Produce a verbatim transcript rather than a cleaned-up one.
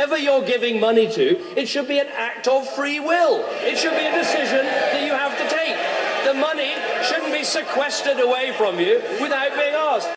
whoever you're giving money to, it should be an act of free will. It should be a decision that you have to take. The money shouldn't be sequestered away from you without being asked.